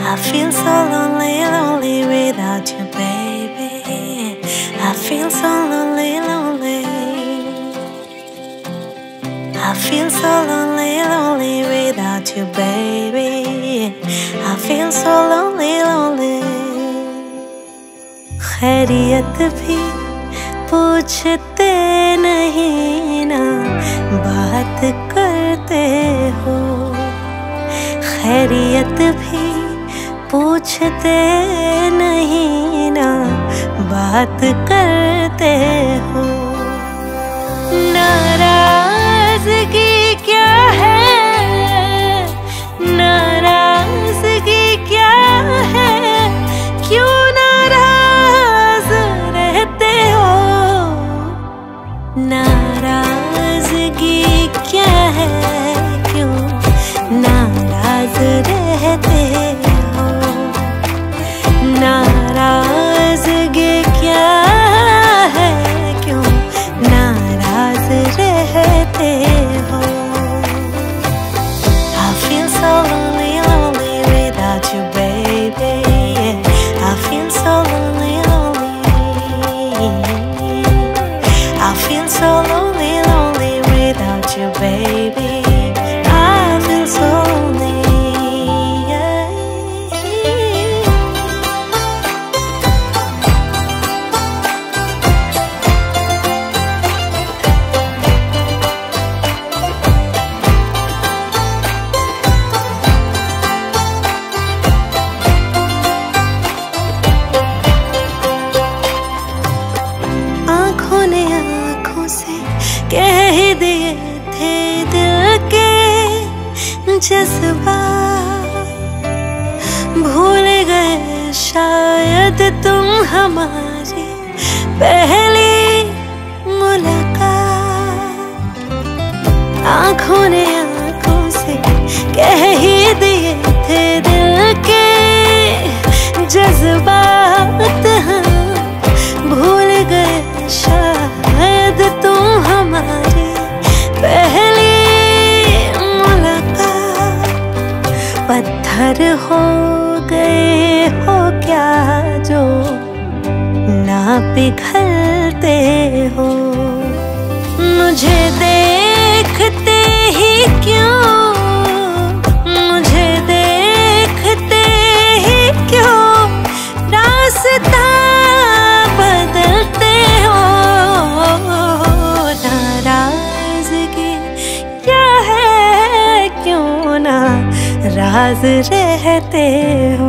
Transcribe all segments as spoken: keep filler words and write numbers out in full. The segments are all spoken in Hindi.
I feel so lonely, lonely without you, baby. I feel so lonely, lonely. I feel so lonely, lonely without you, baby. I feel so lonely, lonely. खैरियत भी पूछते नहीं ना बात करते हो, खैरियत भी पूछते नहीं ना बात करते हो। नाराज़गी क्या है, नाराज़गी क्या है, क्यों नाराज़ रहते हो। नाराज़गी क्या है, क्यों नाराज़ रहते हो। नाराज़गी क्या है, क्यों नाराज़ रहते हो। I feel so lonely, lonely without you, baby. I feel so lonely, lonely. I feel so lonely, lonely without you, baby. I feel so lonely. आँखों ने आँखों से कह ही दिए थे दिल के जज्बात, भूल गए शायद तुम हमारी पहली मुलाकात। आँखों ने आँखों से कह ही दिए थे दिल के जज्बात, हाँ भूल गए शायद तुम हमारी पहली मुलाकात। पत्थर हो गए हो क्या जो ना पिघलते हो। मुझे देखते ही क्यों, मुझे देखते ही क्यों रास्ता बदलते हो। नाराज़गी क्या है, क्यों नाराज़ रहते हो।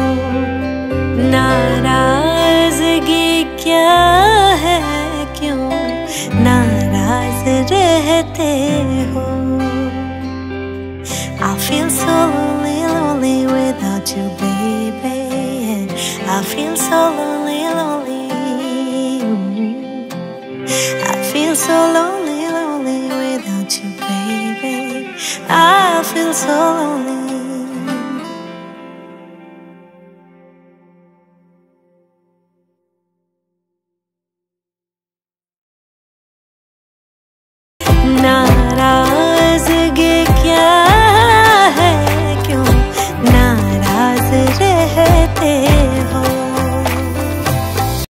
नाराज़गी क्या है, क्यों नाराज़ रहते हो। I feel so lonely, lonely without you, baby. I feel so lonely, lonely. I feel so lonely, lonely without you, baby. I feel so lonely.